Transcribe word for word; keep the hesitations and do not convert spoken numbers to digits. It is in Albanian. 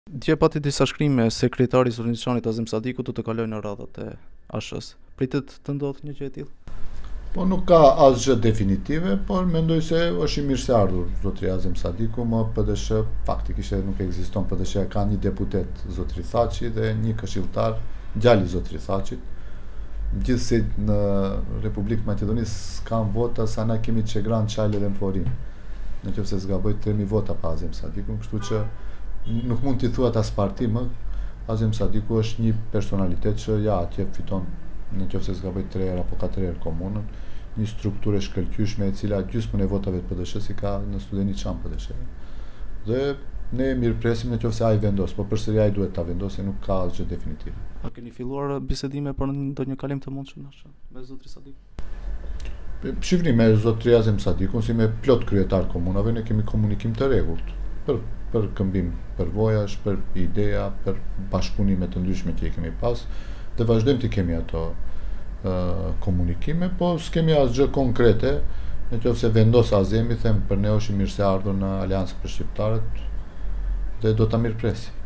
Dje pati disa shkrime sekretari i Zotrinçanit Azem Sadiku do të kalojë në radhat e A S H-s. Pritet të ndodhë një gjë e tillë? Po nuk ka asgjë definitive, por mendoj se është i mirë se ardhur zotri Azem Sadiku, më P D S H faktikisht nuk ekziston. P D S H ka një deputet zotri Thaçi dhe një këshilltar, djali i zotrit Thaçit. Gjithsesi në Republikën Maqedonisë s'kan vota sa na kemi Çegran, Çajle dhe Mforin. Nëse zgaboj tre mijë vota pa Azem Sadikun, kështu që nuk mund t'i thuat as parti më. Azem Sadiku është një personalitet që ja atje fiton, nëse zgaboj tre herë apo katër herë komunën, një strukturë e shkëlqyeshme e cila gjysmën e votave të P D S H-s i ka në Studeniçan P D S H. Dhe ne mirëpresim nëse ai vendos, po përsëri ai duhet ta vendosë, nuk ka asgjë definitive. A keni filluar bisedime për ndonjë kalim të mundshëm me zotrin Sadiku? Shifni me zotri Azem Sadikun, si me plot kryetar komunave, ne kemi komunikim të rregullt për për këmbim përvojash, për ideja, për bashkëpunime të ndryshme që i kemi pas, dhe vazhdojmë të kemi ato uh, komunikime, po s'kemi asgjë konkrete. Nëse vendos Azemi, them për ne është i mirë se ardhur në Aleancë për Shqiptarët dhe do ta mirëpresim.